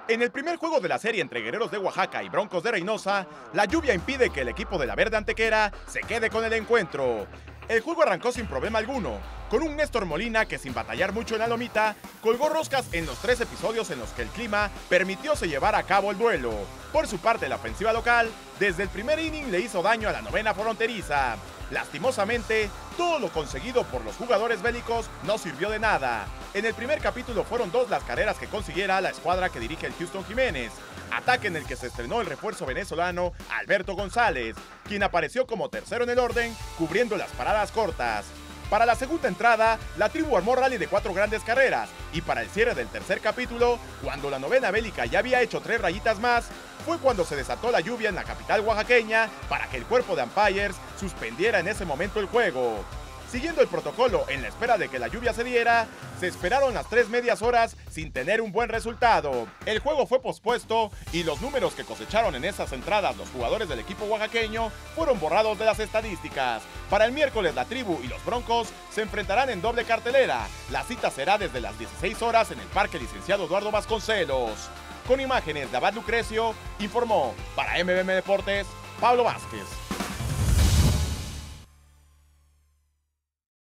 En el primer juego de la serie entre Guerreros de Oaxaca y Broncos de Reynosa, la lluvia impide que el equipo de la Verde Antequera se quede con el encuentro. El juego arrancó sin problema alguno, con un Néstor Molina que sin batallar mucho en la lomita, colgó roscas en los 3 episodios en los que el clima permitió se llevar a cabo el duelo. Por su parte, la ofensiva local, desde el primer inning le hizo daño a la novena fronteriza. Lastimosamente, todo lo conseguido por los jugadores bélicos no sirvió de nada. En el primer capítulo fueron 2 las carreras que consiguiera la escuadra que dirige el Houston Jiménez, ataque en el que se estrenó el refuerzo venezolano Alberto González, quien apareció como tercero en el orden, cubriendo las paradas cortas. Para la segunda entrada, la tribu armó rally de 4 grandes carreras, y para el cierre del tercer capítulo, cuando la novena bélica ya había hecho 3 rayitas más, fue cuando se desató la lluvia en la capital oaxaqueña para que el cuerpo de umpires suspendiera en ese momento el juego. Siguiendo el protocolo en la espera de que la lluvia se diera, se esperaron las 3 medias horas sin tener un buen resultado. El juego fue pospuesto y los números que cosecharon en esas entradas los jugadores del equipo oaxaqueño fueron borrados de las estadísticas. Para el miércoles la tribu y los Broncos se enfrentarán en doble cartelera. La cita será desde las 16 horas en el Parque Licenciado Eduardo Vasconcelos. Con imágenes de Abad Lucrecio, informó para MBM Deportes, Pablo Vázquez.